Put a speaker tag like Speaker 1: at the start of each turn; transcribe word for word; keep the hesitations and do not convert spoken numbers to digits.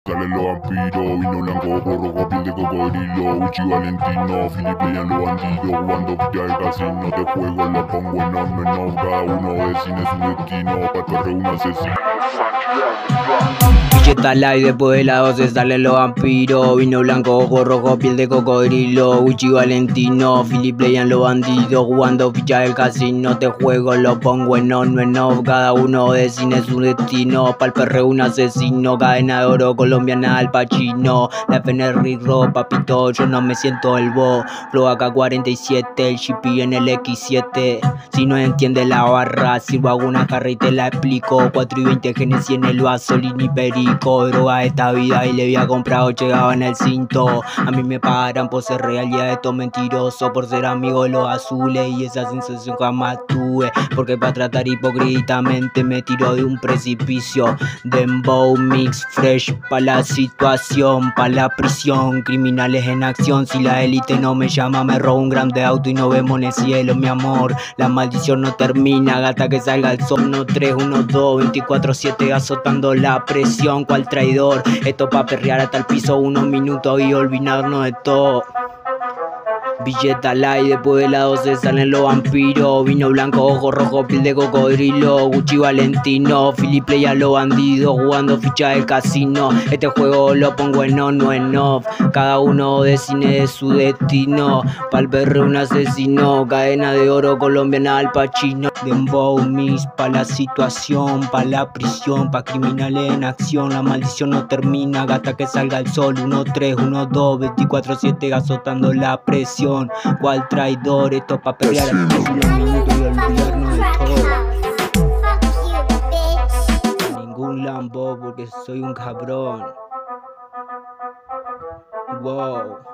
Speaker 1: Salen los vampiros, vino blanco, rojo, piel de cocodrilo, Uchi Valentino, Filipe y en los bandidos, jugando villa de casino, te juego, la pongo en on, en off, cada uno decide su destino, pa' torre un asesino.
Speaker 2: Billeta light, después de las doce salen los vampiros. Vino blanco, ojo rojo, piel de cocodrilo, Uchi Valentino, Philip Playan los bandidos, jugando ficha del casino. Te juego, lo pongo en on, en off, cada uno decide su destino. Pa'l perreo un asesino, cadena de oro colombiana al Pacino. La F N R Ro, papito, yo no me siento el bo. Flow A K cuarenta y siete, el G P en el X siete. Si no entiende la barra, sirvo alguna jarra y te la explico. cuatro y veinte Genesis en el vasolín y perico. Droga esta vida y le había comprado, llegaba en el cinto. A mí me pagarán por ser real y a estos mentirosos por ser amigo de los azules. Y esa sensación jamás tuve, porque para tratar hipócritamente me tiro de un precipicio. Dembow mix fresh pa' la situación, pa' la prisión. Criminales en acción, si la élite no me llama me robo un gram de auto y no vemos en el cielo, mi amor. La maldición no termina, gata que salga el sol. uno tres, uno dos, veinticuatro siete azotando la presión. Cual traidor, esto pa' perrear hasta el piso unos minutos y olvidarnos de todo. Billeta light, después de las doce salen los vampiros. Vino blanco, ojo rojo, piel de cocodrilo, Uchi Valentino, Philip Playan los bandidos, jugando ficha del casino. Este juego lo pongo en on, no en off, cada uno decide su destino. Pa'l perreo un asesino, cadena de oro colombiana al Pacino. Dembow mix pa' la situación, pa' la prisión, pa' criminales en acción. La maldición no termina, gata que salga el sol. uno tres, uno dos, veinticuatro siete azotando la presión. Cual traidor, esto pa' pelear al piso unos minutos y olvidarnos de todo. Ningún lambo porque soy un cabrón. Wow.